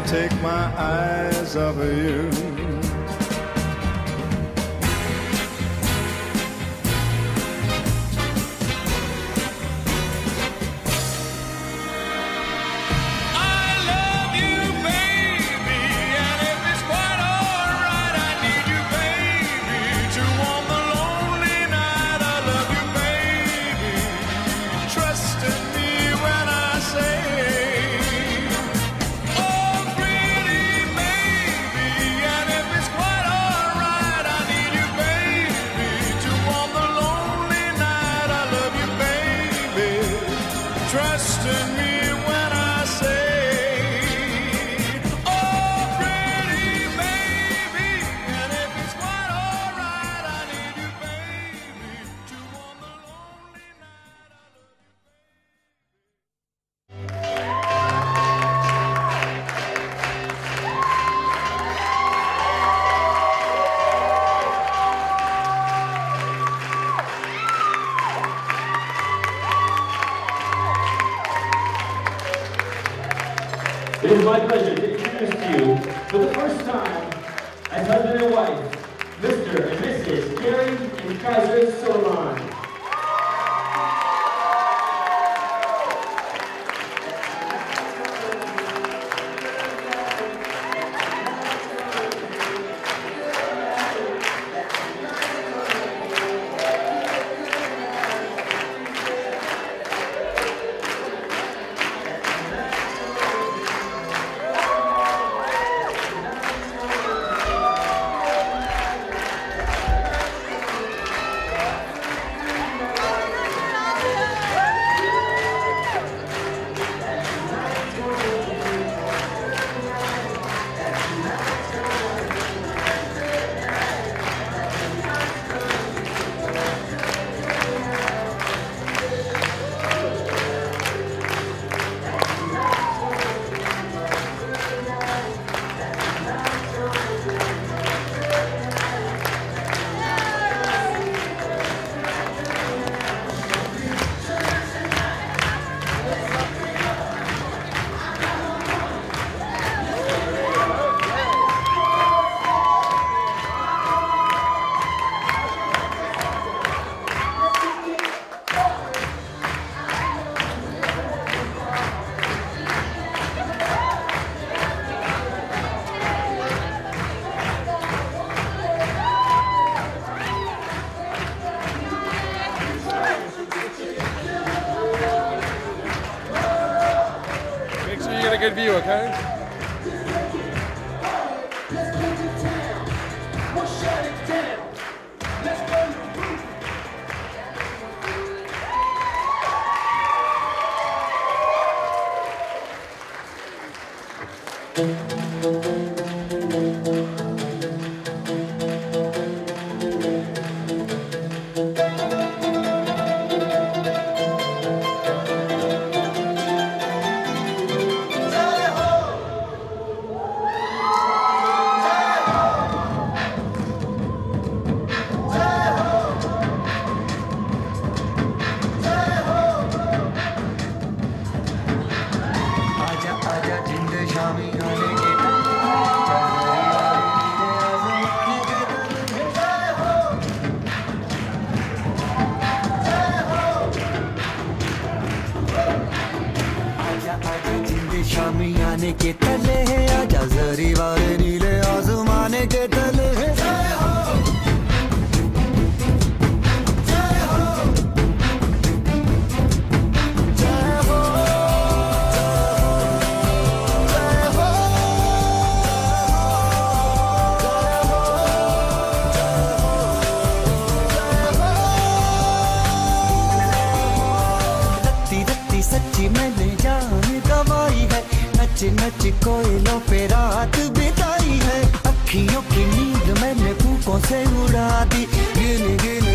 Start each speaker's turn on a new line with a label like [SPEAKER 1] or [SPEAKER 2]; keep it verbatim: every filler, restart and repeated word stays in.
[SPEAKER 1] can't take my eyes off of you. Trust in me when I say, oh, pretty baby, and if it's quite all right, I need you, baby, to warm the lonely night. I love
[SPEAKER 2] It is my pleasure to introduce to you, for the first time, as husband and wife, Mister and Missus Kari and Kaiser Solomon.
[SPEAKER 3] Good view, okay?
[SPEAKER 4] Shami आने के तले है आजा जरी वाले नीले आसमाने के तले है सच्ची मैंने जान गवाई है नच नच कोयलों पे रात बिताई है अखियों की नींद मैंने फूकों से उड़ा दी गिन गिन